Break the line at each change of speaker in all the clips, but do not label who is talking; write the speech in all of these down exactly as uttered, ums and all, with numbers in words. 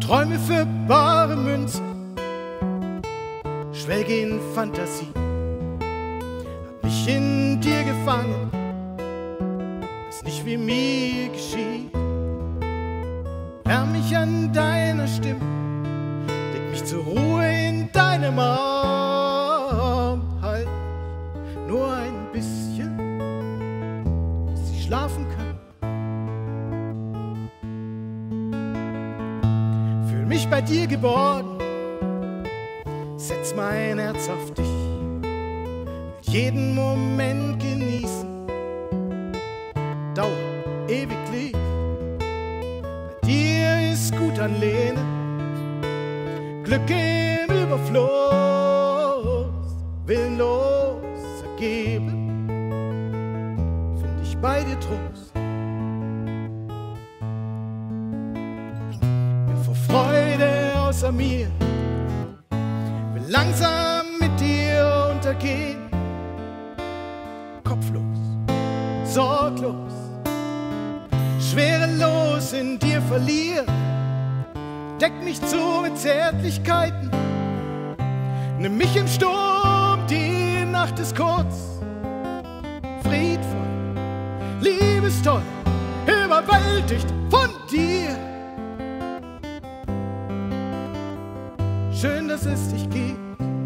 Träume für bare Münze, schwelge in Fantasie, hab mich in dir gefangen, weiß nicht, wie mir geschieht. Wärm mich an deiner Stimme, leg mich zur Ruhe in deinem Arm, halt nur ein bisschen, dass ich schlafen kann. Fühl mich bei dir geborgen, setz mein Herz auf dich, will jeden Moment genießen, dauert ewiglich. Bei dir ist gut anlehnen, Glück im Überfluss, willenlos ergeben, find ich bei dir Trost. Bin vor Freude außer mir, will langsam mit dir untergehen, kopflos, sorglos, schwerelos in dir verlieren. Deck mich zu mit Zärtlichkeiten, nimm mich im Sturm, die Nacht ist kurz, friedvoll, liebestoll, überwältigt von dir. Schön, dass es dich gibt.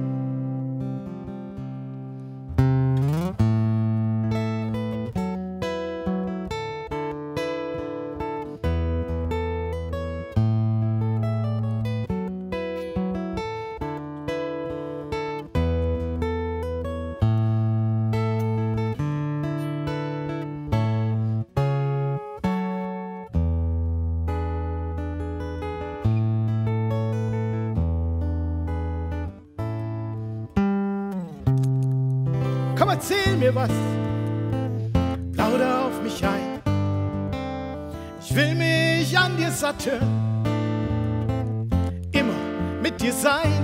Komm, erzähl mir was, plauder auf mich ein. Ich will mich an dir satt hören, immer mit dir sein.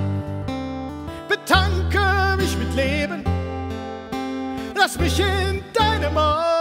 Betanke mich mit Leben, lass mich in deinem Arm.